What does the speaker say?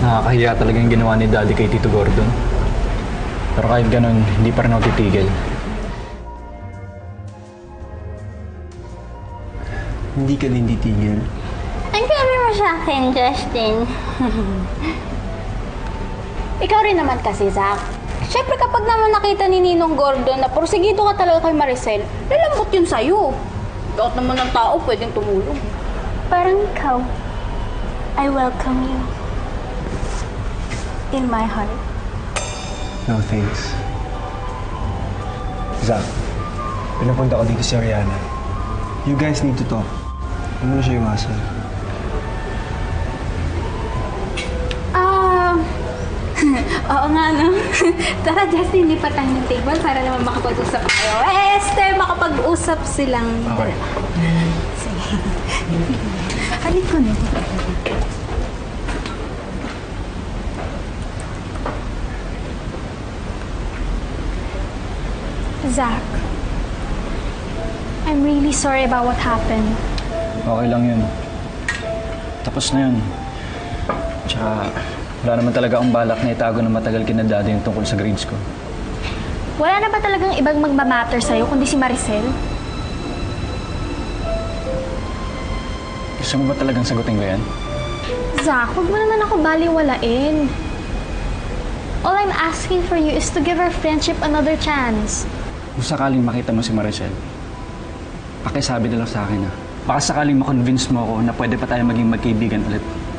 Nakakahiya talaga yung ginawa ni Daddy kay Tito Gordon. Pero kahit ganun, hindi pa rin ako titigil. Hindi ka din titigil. Ang sabi mo sa akin, Justin. Ikaw rin naman kasi, Zach. Siyempre kapag naman nakita ni Ninong Gordon na porsigido ka talaga kay Maricel, lalambot yun sa'yo. Lahat naman ng tao pwedeng tumulong. Parang ikaw, I welcome you in my heart. No thanks. Zach, pinapunta ko dito si Ariana. You guys need to talk. Ano na siya yung asa? Oo nga, no? Tara, Justin, lipat tayo ng table para naman makapag-usap tayo. Esther, makapag-usap silang... Okay. Sige. Halip ko na. Zach, I'm really sorry about what happened. Okay lang yun. Tapos na yun. Tsaka, wala naman talaga akong balak na itago na matagal kina Daddy yung tungkol sa grades ko. Wala na ba talagang ibang magmamatter sa'yo kundi si Maricel? Gusto mo ba talagang sagutin ko yan? Zach, huwag mo naman ako baliwalain. All I'm asking for you is to give our friendship another chance. Kung sakaling makita mo si Maricel, pakisabi na lang sa akin, ha. Baka sakaling makonvince mo ako na pwede pa tayo maging magkaibigan ulit.